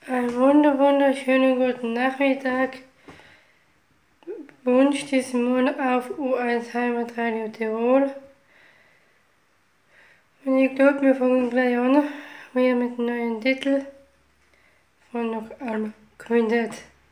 Einen wunderschönen guten Nachmittag. Wünscht die Simone auf U1 Heimatradio Tirol. Und ich glaube, wir fangen gleich an, wieder mit einem neuen Titel von noch Alma Quintet.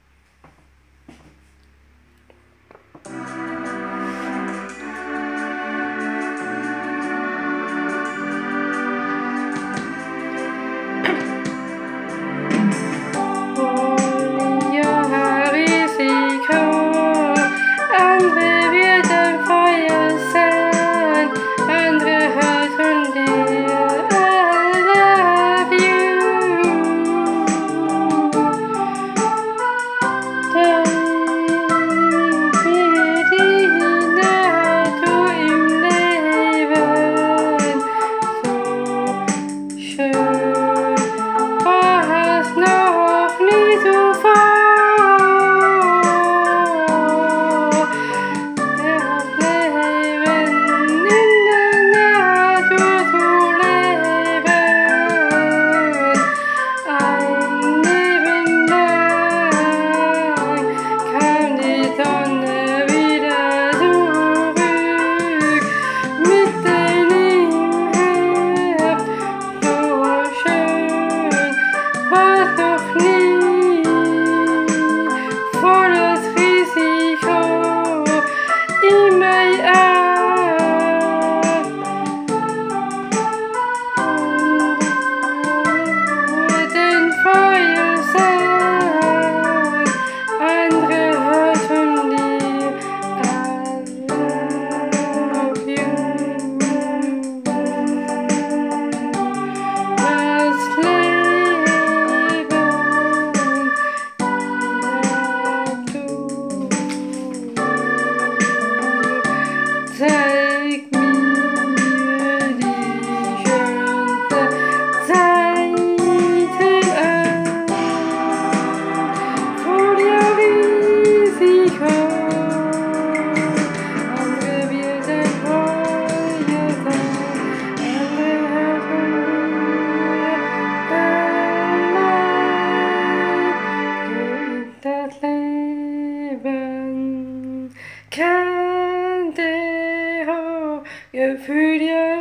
Gefühl ihr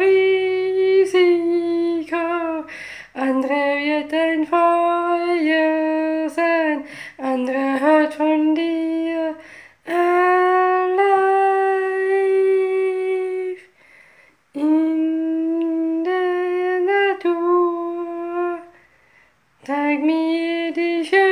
Risiko, andere wird ein Feuer sein, andere hört von dir alive in der Natur. Zeig mir die Schönheit